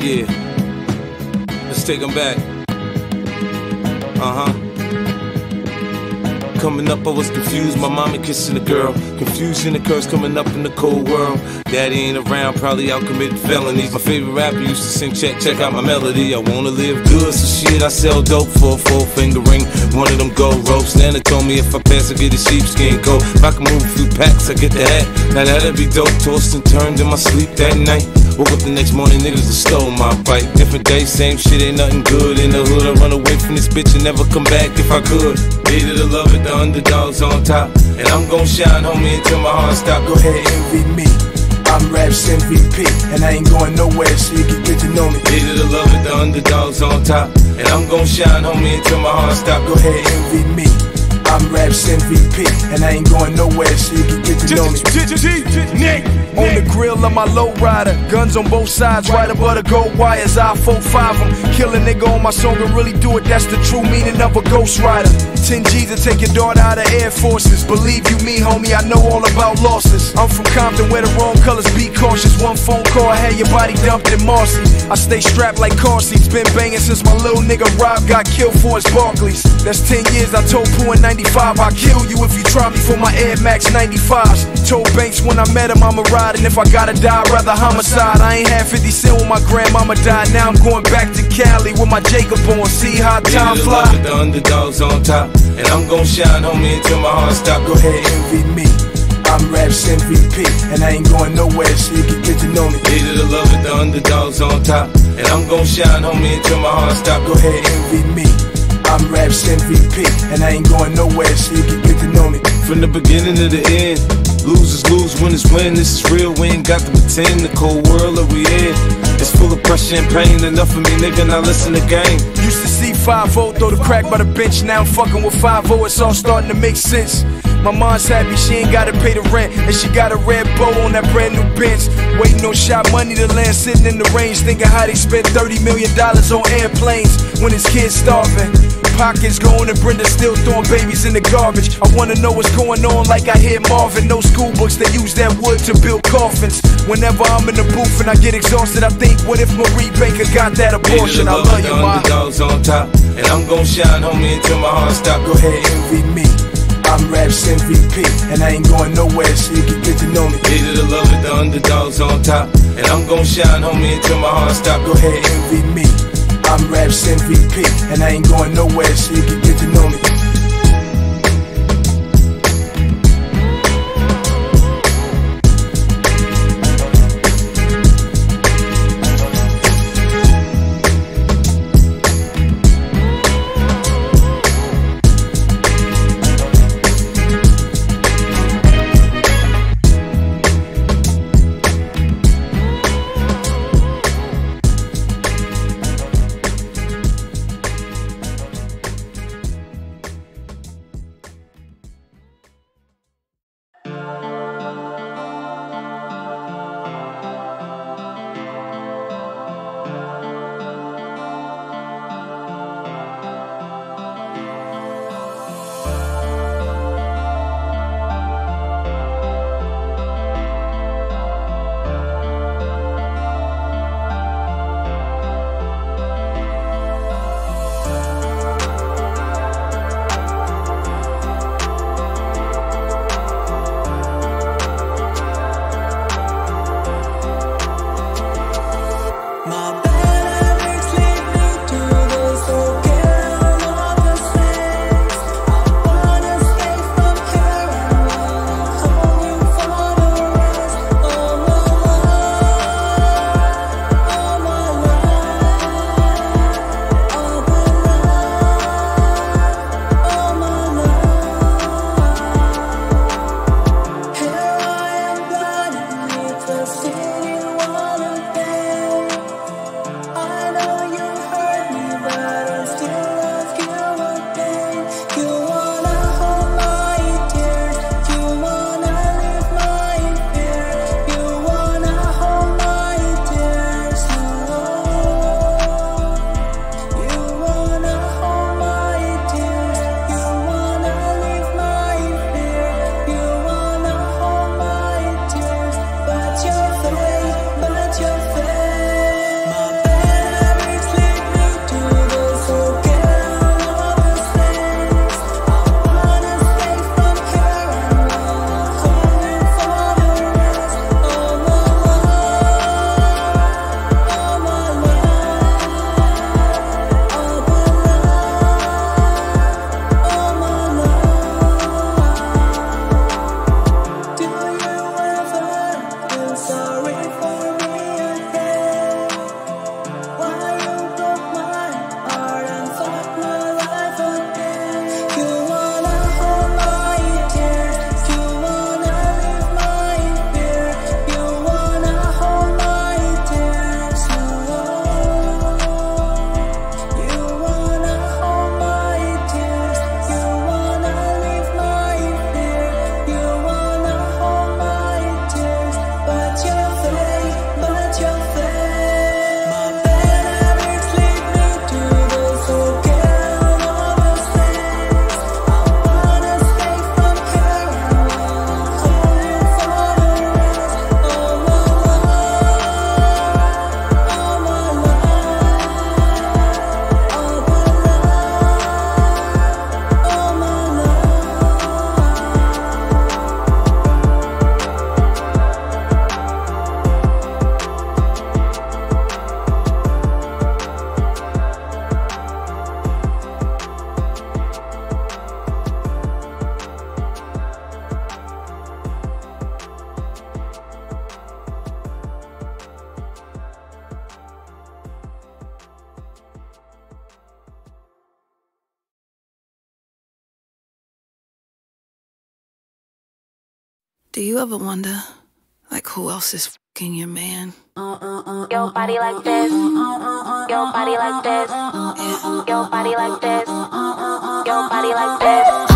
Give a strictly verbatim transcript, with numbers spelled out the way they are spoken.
Yeah. Let's take them back. Uh-huh. Coming up, I was confused. My mama kissing a girl. Confusion occurs coming up in the cold world. Daddy ain't around, probably out committing felonies. My favorite rapper used to sing, check, check out my melody. I wanna live good, so shit, I sell dope for a four finger ring. One of them gold ropes. Nana told me if I pass, I get a sheepskin coat. If I can move a few packs, I get the hat. Now that'd be dope. Tossed and turned in my sleep that night. Woke up the next morning, niggas that stole my bike. Different day, same shit, ain't nothing good. In the hood, I run away from this bitch and never come back if I could. Hate it or love it, the underdog's on top. And I'm gon' shine, homie, until my heart stop. Go ahead, envy me. I'm Rap's M V P, and I ain't going nowhere, so you can get to know me. Hate it or love it, the underdog's on top. And I'm gon' shine, homie, until my heart stop. Go ahead, envy me. I'm Rap's M V P, and I ain't going nowhere, so you can get to know me. On the grill of my lowrider, guns on both sides, right above the gold wires. I four five them, kill a nigga on my song and really do it. That's the true meaning of a ghost rider. Ten G's to take your daughter out of Air Forces. Believe you me, homie, I know all about losses. I'm from Compton where the wrong colors, be cautious. One phone call, I had your body dumped in Marcy. I stay strapped like car seats, been banging since my little nigga Rob got killed for his Barclays. That's ten years, I told Pooh in ninety-five, I'll kill you if you try me for my Air Max ninety-fives. Told Banks when I met him I'ma ride, and if I gotta die, I'd rather homicide. I ain't had fifty cent when my grandmama died. Now I'm going back to Cali with my Jacob on. See how time fly. The underdog's on top, and I'm gon' shine, homie, until my heart stop. Go ahead, envy me. I'm Rap's M V P, and I ain't going nowhere, so you can get to know me. Hate it or love it, the underdog's on top, and I'm gon' shine, homie, until my heart stop. Go ahead, envy me. I'm Rap's M V P, and I ain't going nowhere, so you can get to know me. From the beginning to the end, losers lose, winners win. This is real, we ain't got to pretend. The cold world that we in, it's full of pressure and pain. Enough of me, nigga, now listen to game. Used to see five oh throw the crack by the bench. Now I'm fucking with five oh, it's all starting to make sense. My mom's happy, she ain't gotta pay the rent, and she got a red bow on that brand new Benz. Waiting on shot money to land, sitting in the range, thinking how they spent thirty million dollars on airplanes when his kids starving. Pockets going and Brenda still throwing babies in the garbage. I wanna know what's going on like I hear Marvin. No school books, they use that wood to build coffins. Whenever I'm in the booth and I get exhausted, I think, what if Marie Baker got that abortion? I love you, ma. The underdog's on top, and I'm gon' shine, homie, until my heart stop. Go ahead, envy me. I'm Rap's M V P, and I ain't going nowhere, so you can get to know me. Hate it or love it, the underdog's on top, and I'm gon' shine, homie, until my heart stop. Go ahead, envy me. I'm Rap's M V P, and I ain't going nowhere, so you can get to know me. Do you ever wonder, like, who else is f***ing your man? Your body like this. Your body like this. Your body like this. Your body like this.